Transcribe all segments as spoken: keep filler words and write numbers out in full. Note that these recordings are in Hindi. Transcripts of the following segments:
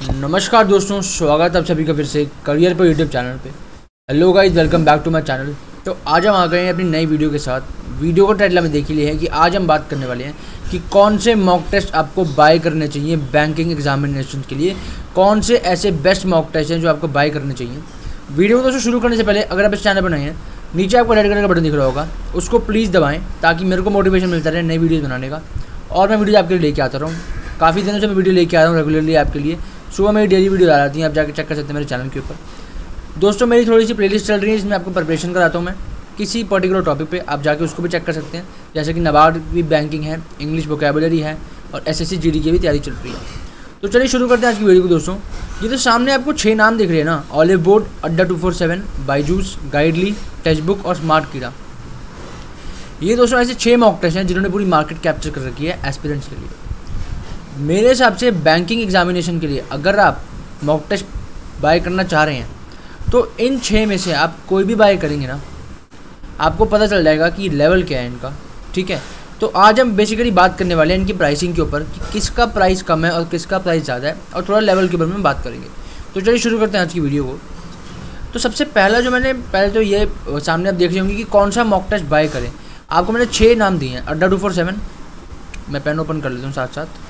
नमस्कार दोस्तों, स्वागत है आप सभी का फिर से करियर पर यूट्यूब चैनल पे। Hello guys, welcome back to my channel. तो आज हम आ गए हैं अपनी नई वीडियो के साथ। वीडियो को टाइटल में देख ही लिया है कि आज हम बात करने वाले हैं कि कौन से मॉक टेस्ट आपको बाय करने चाहिए बैंकिंग एग्जामिनेशन के लिए। कौन से ऐसे बेस्ट मॉक टेस्ट हैं जो आपको बाय करने चाहिए। वीडियो को दोस्तों शुरू करने से पहले अगर आप इस चैनल पर नए हैं, नीचे आपको रेड कलर का बटन दिख रहा होगा, उसको प्लीज़ दबाएँ ताकि मेरे को मोटिवेशन मिलता रहे नई वीडियोज़ बनाने का और मैं वीडियो आपके लिए लेके आता रहूँ। काफ़ी दिनों से मैं वीडियो लेके आ रहा हूँ रेगुलरली आपके लिए। सुबह मेरी डेली वीडियो आ जाती हैं, आप जाकर चेक कर सकते हैं मेरे चैनल के ऊपर। दोस्तों मेरी थोड़ी सी प्लेलिस्ट चल रही है, इसमें आपको प्रिपरेशन कराता हूँ मैं किसी पर्टिकुलर टॉपिक पे, आप जाके उसको भी चेक कर सकते हैं। जैसे कि नाबार्ड भी बैंकिंग है, इंग्लिश वोकैबुलरी है और एसएससी जीडी की भी तैयारी चल रही है। तो चलिए शुरू करते हैं आज की वीडियो को। दोस्तों ये तो सामने आपको छः नाम दिख रहे हैं ना, Oliveboard, Adda two four seven, Byju's, Guidely, text book और स्मार्ट कीड़ा। ये दोस्तों ऐसे छः मॉक टेस्ट हैं जिन्होंने पूरी मार्केट कैप्चर कर रखी है एस्पिरेंट्स के लिए। मेरे हिसाब से बैंकिंग एग्जामिनेशन के लिए अगर आप मॉक टेस्ट बाय करना चाह रहे हैं तो इन छः में से आप कोई भी बाय करेंगे ना, आपको पता चल जाएगा कि लेवल क्या है इनका। ठीक है, तो आज हम बेसिकली बात करने वाले हैं इनकी प्राइसिंग के ऊपर कि किसका प्राइस कम है और किसका प्राइस ज़्यादा है, और थोड़ा लेवल के ऊपर में बात करेंगे। तो चलिए शुरू करते हैं आज की वीडियो को। तो सबसे पहला जो मैंने पहले तो ये सामने आप देख रहे होंगे कि कौन सा मॉक टेस्ट बाय करें। आपको मैंने छः नाम दिए हैं। अड्डा टू फोर सेवन, मैं पेन ओपन कर लेता हूँ साथ साथ।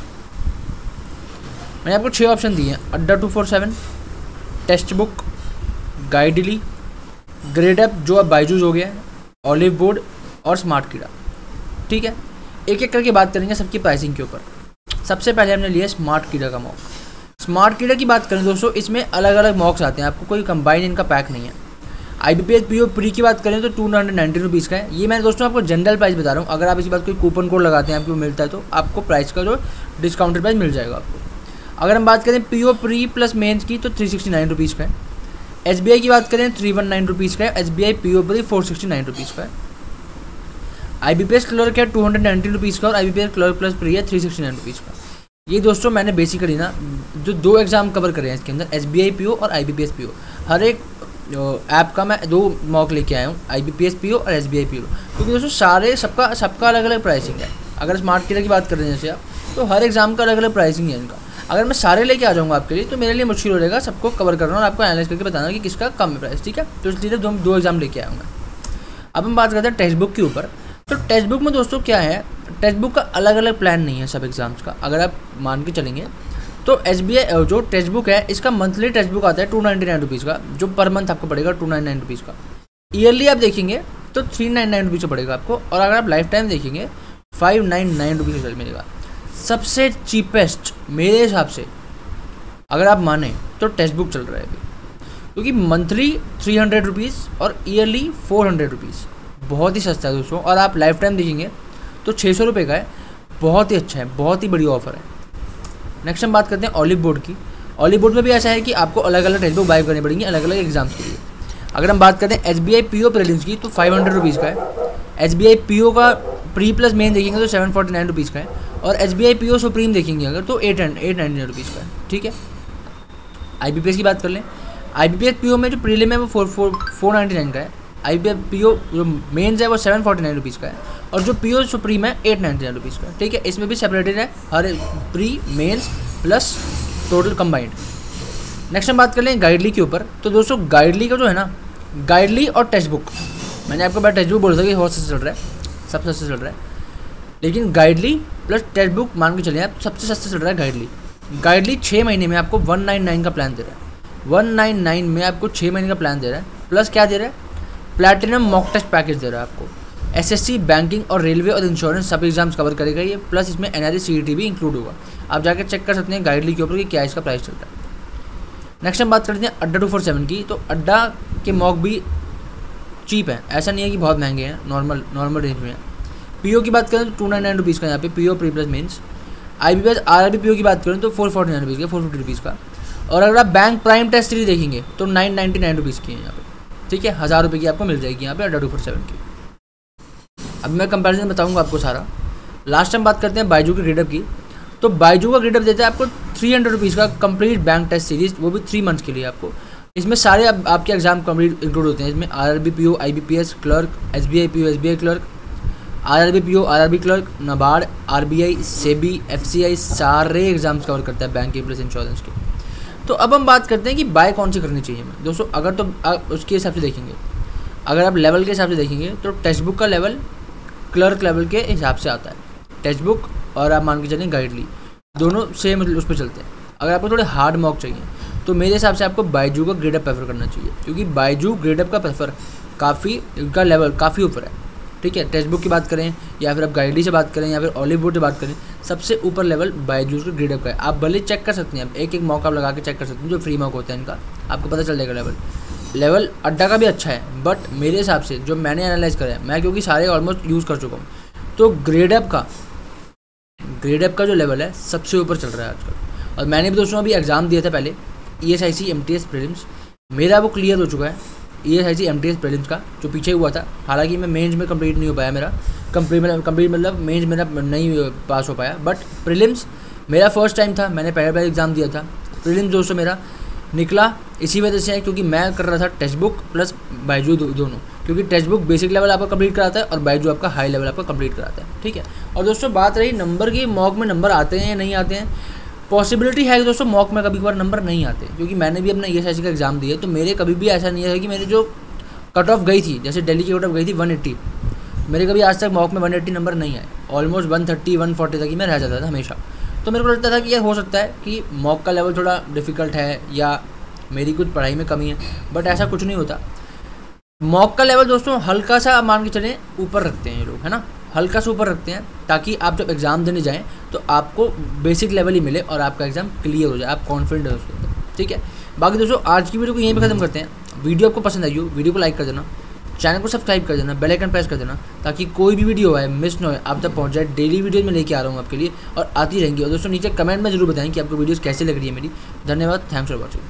मैंने आपको छः ऑप्शन दिए हैं। Adda two four seven, text book, Guidely, grade app जो अब बाईजूस हो गया है, ऑलिव बोर्ड और स्मार्ट कीड़ा। ठीक है, एक एक करके बात करेंगे सबकी प्राइसिंग के ऊपर। सबसे पहले हमने लिया स्मार्ट कीड़ा का मॉक। स्मार्ट कीड़ा की बात करें दोस्तों, इसमें अलग अलग मॉक्स आते हैं, आपको कोई कंबाइन इनका पैक नहीं है। I B P S P O pre की बात करें तो टू हंड्रेड नाइन्टी रुपीज़ का है। ये मैं दोस्तों आपको जनरल प्राइस बता रहा हूँ। अगर आप इसी बात कोई कूपन कोड लगाते हैं आपको मिलता है तो आपको प्राइस का जो डिस्काउंटेड प्राइस मिल जाएगा आपको। अगर हम बात करें P O pre plus mains की तो थ्री सिक्सटी नाइन रुपीज़ का है। एस बी आई की बात करें थ्री वन नाइन रुपीज़ का है। S B I P O pre four sixty nine rupees का है। I B P S clerk है टू हंड्रेड नाइन्टी रुपीज़ का और I B P S clerk plus pre है थ्री सिक्सटी नाइन रुपीज़ का। ये दोस्तों मैंने बेसिकली ना जो दो एग्जाम कवर करे हैं इसके अंदर, S B I P O और I B P S P O, हर एक ऐप का मैं दो मॉक लेके आया हूँ, I B P S P O और S B I P O. क्योंकि दोस्तों सारे सबका सबका अलग अलग प्राइसिंग है। अगर स्मार्ट कीड़ा की बात कर रहे हैं जैसे आप, तो हर एग्जाम का अलग अलग प्राइसिंग है इनका। अगर मैं सारे लेके आ जाऊँगा आपके लिए तो मेरे लिए मुश्किल हो जाएगा सबको कवर करना और आपको एनालाइज करके बताना कि किसका कम है प्राइस। ठीक है, तो इसलिए दो दो एग्जाम लेके आया हूँ मैं। अब हम बात करते हैं टेक्स्ट बुक के ऊपर। तो टेक्स्ट बुक में दोस्तों क्या है, टेक्स्ट बुक का अलग अलग प्लान नहीं है सब एग्जाम्स का। अगर आप मान के चलेंगे तो एस बी आई जो टेक्स्ट बुक है इसका मंथली टेक्स्ट बुक आता है टू नाइन्टी नाइन रुपीज़ का, जो पर मंथ आपको पड़ेगा टू नाइन नाइन रुपीज़ का। ईयरली आप देखेंगे तो थ्री नाइन नाइन रुपीज़ का पड़ेगा आपको, और अगर आप लाइफ टाइम देखेंगे फाइव नाइन नाइन रुपीज़ का मिलेगा। सबसे चीपेस्ट मेरे हिसाब से अगर आप माने तो टेक्स्ट बुक चल रहा है अभी, क्योंकि मंथली थ्री हंड्रेड रुपीज़ और ईयरली फोर हंड्रेड रुपीज़, बहुत ही सस्ता है दोस्तों। और आप लाइफ टाइम देखेंगे तो छः सौ रुपये का है, बहुत ही अच्छा है, बहुत ही बड़ी ऑफर है। नेक्स्ट हम बात करते हैं ऑलिव बोर्ड की। ऑलिव बोर्ड में भी ऐसा है कि आपको अलग अलग टेक्स्ट बुक बाय करनी पड़ेंगी अलग अलग एग्जाम्स के लिए। अगर हम बात करते हैं S B I P O prelims की तो फाइव हंड्रेड रुपीज़ का है। S B I P O का प्री प्लस मेन देखेंगे तो सेवन फोर्टी नाइन रुपीज़ का है, और S B I P O supreme देखेंगे अगर तो eight eight ninety nine rupees का है। ठीक है, आई बी पी एस की बात कर लें। I B P S P O में जो प्रीलिम है वो four four four ninety nine का है। आई बी पी ओ जो मेन्स है वो सेवन फोर्टी नाइन रुपीज़ का है, और जो पी ओ सुप्रीम है एट नाइन्टी नाइन रुपीज़ का। ठीक है, इसमें भी सेपरेटेड है हर pre mains plus total combined. Next हम बात कर लें गाइडली के ऊपर। तो दोस्तों गाइडली का जो है ना, गाइडली और टेक्स्ट बुक, मैंने आपको बार टेक्स्ट बुक बोल सके बहुत सस्ता चल रहा है, सब सस्ता चल रहा है, लेकिन गाइडली प्लस टेक्स्ट बुक मान के चलिए आप सबसे सस्ता चल रहा है गाइडली। गाइडली छः महीने में आपको वन नाइन नाइन का प्लान दे रहा है। वन नाइन नाइन में आपको छः महीने का प्लान दे रहा है, प्लस क्या दे रहा है, प्लैटिनम मॉक टेस्ट पैकेज दे रहा है आपको। एसएससी, बैंकिंग और रेलवे और इंश्योरेंस सब एग्जाम्स कवर करेगा ये, प्लस इसमें एनआरई सीईटी भी इंक्लूड होगा। आप जाकर चेक कर सकते हैं गाइडली के ऊपर कि क्या इसका प्राइस चल रहा है। नेक्स्ट हम बात करते हैं अड्डा टू फोर सेवन की। तो अड्डा के मॉक भी चीप है, ऐसा नहीं है कि बहुत महंगे हैं, नॉर्मल नॉर्मल रेंज में है। पीओ की बात करें तो टू नाइन नाइन रुपीज़ का यहाँ पे PO pre plus mains. I B P S R R B P O की बात करें तो फोर फोर्टी नाइन रुपीज़ का, फोर फिफ्टी रुपीज़ का। और अगर आप बैंक प्राइम टेस्ट थ्री देखेंगे तो नाइन नाइन्टी नाइन रुपीज़ की है यहाँ पे। ठीक है, हज़ार रुपये की आपको मिल जाएगी यहाँ पे अड्डा टू फोर सेवन की। अब मैं कंपैरिजन बताऊँगा आपको सारा। लास्ट टाइम बात करते हैं बाईजू के ग्रेडअप की। तो बाईजू का ग्रेडअप देता है आपको थ्री हंड्रेड रुपीज़ का कंप्लीट बैंक टेस्ट सीरीज, वो भी थ्री मंथ्स के लिए आपको। इसमें सारे आप, आपके एग्जाम कंप्लीट इंक्लूड होते हैं। इसमें R R B P O, I B P S clerk, S B I P O, S B I clerk, R R B P O, R R B clerk, NABARD, R B I, SEBI, F C I, सारे एग्जाम्स कवर करता है बैंकिंग प्लस इंश्योरेंस के। तो अब हम बात करते हैं कि बाय कौन सी करनी चाहिए हमें। दोस्तों अगर तो आप उसके हिसाब से देखेंगे, अगर आप लेवल के हिसाब से देखेंगे तो टेक्स्ट बुक का लेवल क्लर्क लेवल के हिसाब से आता है। टेक्स्ट बुक और आप मान के चलिए गाइडली दोनों सेम उस पर चलते हैं। अगर आपको थोड़े हार्ड मॉक चाहिए तो मेरे हिसाब से आपको बायजू का ग्रेड अप प्रेफर करना चाहिए, क्योंकि बायजू ग्रेड अप का प्रेफर काफ़ी उनका लेवल काफ़ी ऊपर है। ठीक है, टेक्स्ट बुक की बात करें या फिर आप गाइडली से बात करें या फिर ऑलिव बोर्ड से बात करें, सबसे ऊपर लेवल बायजूस का ग्रेड अप का है। आप भले चेक कर सकते हैं, आप एक एक मॉक आप लगा के चेक कर सकते हैं, जो फ्री मॉक होते हैं इनका आपको पता चल जाएगा लेवल। लेवल अड्डा का भी अच्छा है, बट मेरे हिसाब से जो मैंने एनालाइज करा है, मैं क्योंकि सारे ऑलमोस्ट यूज़ कर चुका हूँ, तो ग्रेड अप का ग्रेड अप का जो लेवल है सबसे ऊपर चल रहा है आजकल। और मैंने भी दोस्तों अभी एग्ज़ाम दिया था पहले, E S I C M T S prelims, मेरा वो क्लियर हो चुका है। E S I C M T S prelims का जो पीछे हुआ था, हालांकि मैं मेंस में कंप्लीट नहीं हो पाया, मेरा कंप्लीट मतलब कंप्लीट मतलब मेंस मेरा नहीं पास हो पाया, बट प्रीलिम्स मेरा फर्स्ट टाइम था, मैंने पहले पहले एग्ज़ाम दिया था। प्रीलिम्स दोस्तों मेरा निकला इसी वजह से है क्योंकि मैं कर रहा था टेक्स्ट बुक प्लस बायजू दो, दोनों, क्योंकि टेक्स्ट बुक बेसिक लेवल आपका कंप्लीट कराता है और बायजू आपका हाई लेवल आपका कंप्लीट कराता है। ठीक है, और दोस्तों बात रही नंबर की, मॉक में नंबर आते हैं या नहीं आते हैं, पॉसिबिलिटी है कि दोस्तों मॉक में कभी कभार नंबर नहीं आते, क्योंकि मैंने भी अपना ई एस आई सी का एग्ज़ाम दिया है, तो मेरे कभी भी ऐसा नहीं है कि मेरी जो कट ऑफ गई थी, जैसे दिल्ली की कट ऑफ गई थी वन एट्टी, मेरे कभी आज तक मॉक में वन एट्टी नंबर नहीं आए, almost one thirty one forty तक ही मैं रह जाता था हमेशा। तो मेरे को लगता था कि यार हो सकता है कि मॉक का लेवल थोड़ा डिफ़िकल्ट है या मेरी कुछ पढ़ाई में कमी है, बट ऐसा कुछ नहीं होता। मॉक का लेवल दोस्तों हल्का सा मान के चलें ऊपर रखते हैं ये लोग, है ना, हल्का सा ऊपर रखते हैं, ताकि आप जब एग्ज़ाम देने जाएँ तो आपको बेसिक लेवल ही मिले और आपका एग्ज़ाम क्लियर हो जाए, आप कॉन्फिडेंट है उसके अंदर। ठीक है, बाकी दोस्तों आज की वीडियो को यहीं पे ख़त्म करते हैं। वीडियो आपको पसंद आई हो, वीडियो को लाइक कर देना, चैनल को सब्सक्राइब कर देना, बेल आइकन प्रेस कर देना, ताकि कोई भी वीडियो आए मिस ना हो, आप तक पहुंच जाए। डेली वीडियो में लेके आ रहा हूँ आपके लिए और आती रहेंगी। और दोस्तों नीचे कमेंट में जरूर बताएं कि आपको वीडियोस कैसे लग रही है मेरी। धन्यवाद, थैंक्स फॉर वॉचिंग।